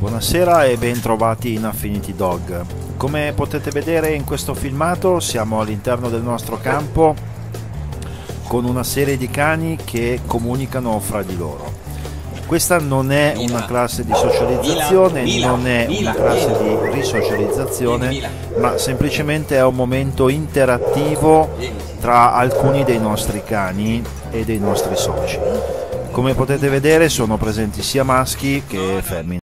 Buonasera e ben trovati in Affinity Dog. Come potete vedere in questo filmato siamo all'interno del nostro campo con una serie di cani che comunicano fra di loro. Questa non è una classe di socializzazione, non è una classe di risocializzazione, ma semplicemente è un momento interattivo tra alcuni dei nostri cani e dei nostri soci. Come potete vedere sono presenti sia maschi che femmine.